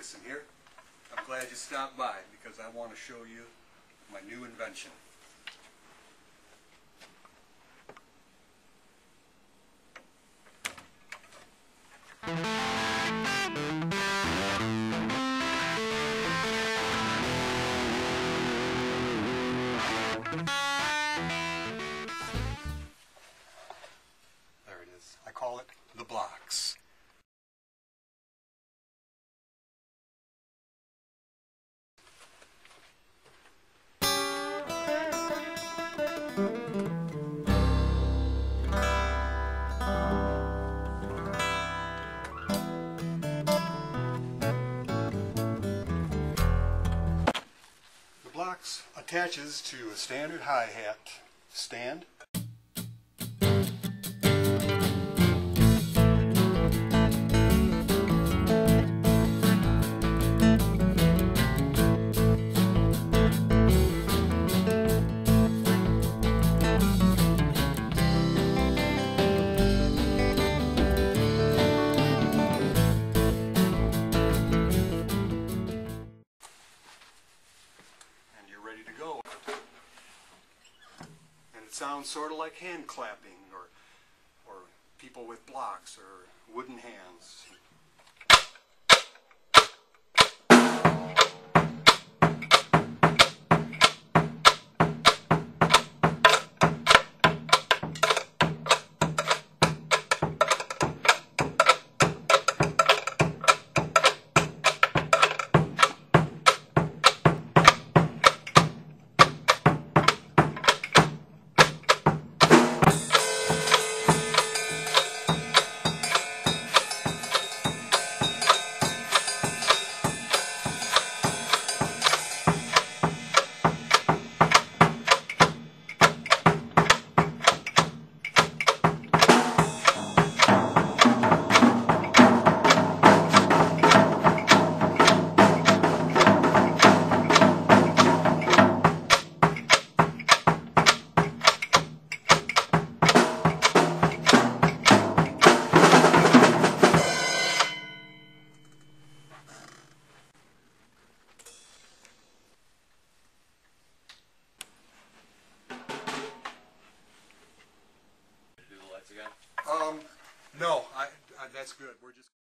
Peterson here. I'm glad you stopped by because I want to show you my new invention. There it is. I call it the BLOX. The BLOX attaches to a standard hi-hat stand. Ready to go. And it sounds sort of like hand clapping or people with blocks or wooden hands. No, that's good. We're just